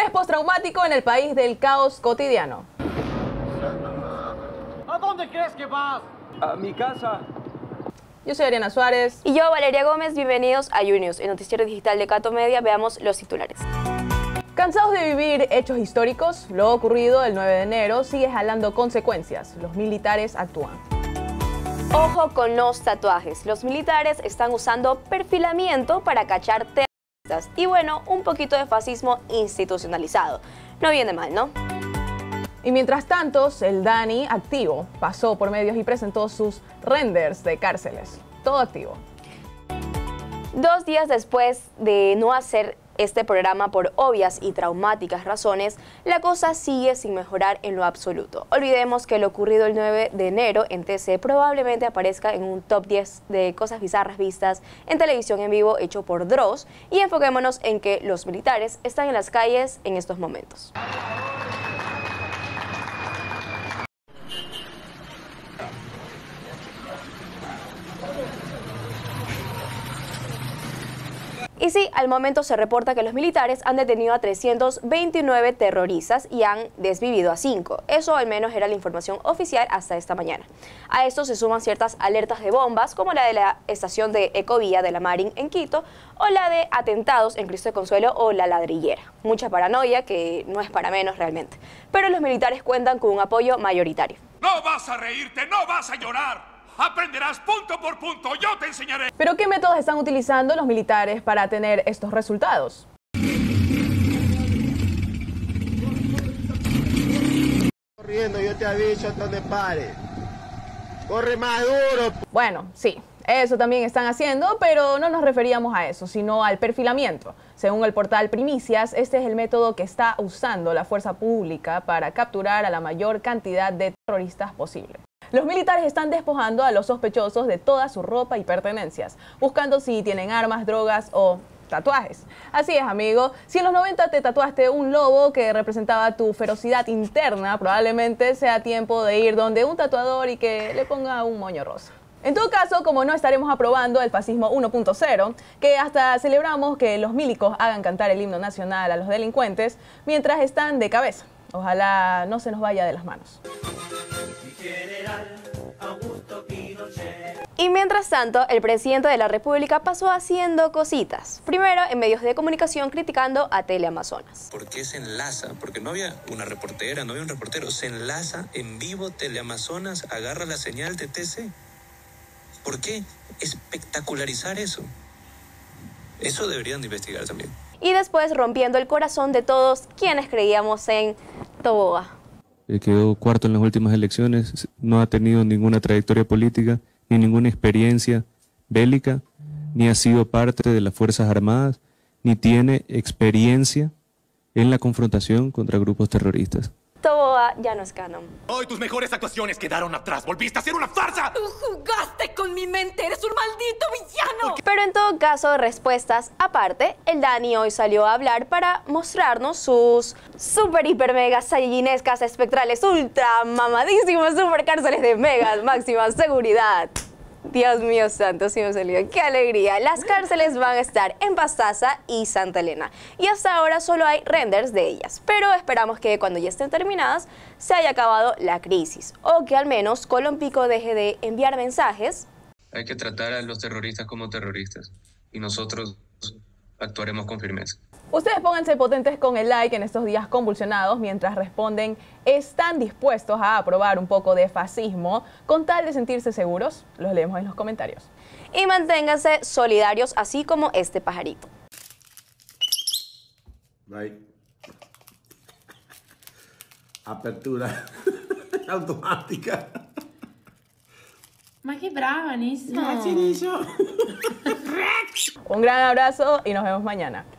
Estrés postraumático en el país del caos cotidiano. ¿A dónde crees que vas? A mi casa. Yo soy Ariana Suárez. Y yo, Valeria Gómez. Bienvenidos a YouNews, el noticiero digital de Cato Media. Veamos los titulares. Cansados de vivir hechos históricos, lo ocurrido el 9 de enero sigue jalando consecuencias. Los militares actúan. Ojo con los tatuajes. Los militares están usando perfilamiento para cachar terroristas. Y bueno, un poquito de fascismo institucionalizado. No viene mal, ¿no? Y mientras tanto, el Dani activo pasó por medios y presentó sus renders de cárceles. Todo activo. 2 días después de no hacer este programa por obvias y traumáticas razones, la cosa sigue sin mejorar en lo absoluto. Olvidemos que lo ocurrido el 9 de enero en TC probablemente aparezca en un top 10 de cosas bizarras vistas en televisión en vivo hecho por Dross, y enfoquémonos en que los militares están en las calles en estos momentos. Y sí, al momento se reporta que los militares han detenido a 329 terroristas y han desvivido a 5. Eso al menos era la información oficial hasta esta mañana. A esto se suman ciertas alertas de bombas, como la de la estación de Ecovía de la Marín en Quito, o la de atentados en Cristo de Consuelo o La Ladrillera. Mucha paranoia que no es para menos realmente. Pero los militares cuentan con un apoyo mayoritario. No vas a reírte, no vas a llorar. Aprenderás punto por punto, yo te enseñaré. ¿Pero qué métodos están utilizando los militares para tener estos resultados? Corriendo, yo te aviso donde pare. Corre más duro. Bueno, sí, eso también están haciendo, pero no nos referíamos a eso, sino al perfilamiento. Según el portal Primicias, este es el método que está usando la fuerza pública para capturar a la mayor cantidad de terroristas posible. Los militares están despojando a los sospechosos de toda su ropa y pertenencias, buscando si tienen armas, drogas o tatuajes. Así es, amigo. Si en los 90 te tatuaste un lobo que representaba tu ferocidad interna, probablemente sea tiempo de ir donde un tatuador y que le ponga un moño rosa. En todo caso, como no estaremos aprobando el fascismo 1.0, que hasta celebramos que los milicos hagan cantar el himno nacional a los delincuentes mientras están de cabeza. Ojalá no se nos vaya de las manos. Y mientras tanto, el presidente de la República pasó haciendo cositas. Primero, en medios de comunicación criticando a Teleamazonas. ¿Por qué se enlaza? Porque no había una reportera, no había un reportero. Se enlaza en vivo Teleamazonas, agarra la señal de TC. ¿Por qué espectacularizar eso? Eso deberían de investigar también. Y después rompiendo el corazón de todos quienes creíamos en Toboga. Quedó cuarto en las últimas elecciones, no ha tenido ninguna trayectoria política, ni ninguna experiencia bélica, ni ha sido parte de las Fuerzas Armadas, ni tiene experiencia en la confrontación contra grupos terroristas. Toboga ya no es canon. Hoy tus mejores actuaciones quedaron atrás. ¡Volviste a ser una farsa! ¡Tú jugaste con mi mente! ¡Eres un maldito villano! Pero en todo caso, respuestas aparte, el Dani hoy salió a hablar para mostrarnos sus super, hiper, mega, saiyajinnescas, espectrales, ultra, mamadísimas, super cárceles de megas, máxima seguridad. Dios mío santo, sí me salió. ¡Qué alegría! Las cárceles van a estar en Pastaza y Santa Elena. Y hasta ahora solo hay renders de ellas. Pero esperamos que cuando ya estén terminadas se haya acabado la crisis. O que al menos Colón Pico deje de enviar mensajes. Hay que tratar a los terroristas como terroristas. Y nosotros actuaremos con firmeza. Ustedes pónganse potentes con el like en estos días convulsionados mientras responden, ¿están dispuestos a aprobar un poco de fascismo con tal de sentirse seguros? Los leemos en los comentarios. Y manténganse solidarios así como este pajarito. Bye. Apertura automática. Mas que brava nisso. Un gran abrazo y nos vemos mañana.